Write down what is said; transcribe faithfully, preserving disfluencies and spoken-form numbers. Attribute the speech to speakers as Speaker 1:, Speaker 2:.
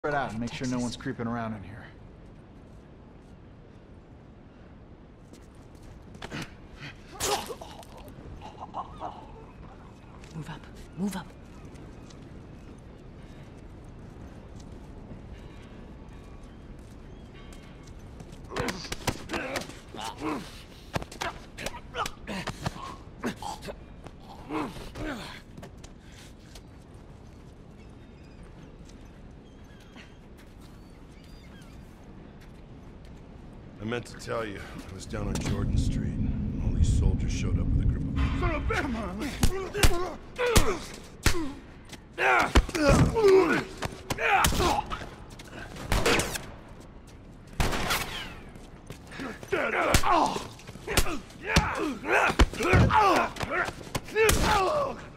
Speaker 1: Spread out and make sure no one's creeping around in here.
Speaker 2: Move up. Move up.
Speaker 3: I meant to tell you, I was down on Jordan Street, and all these soldiers showed up with a group of... Son of a bitch! Come on!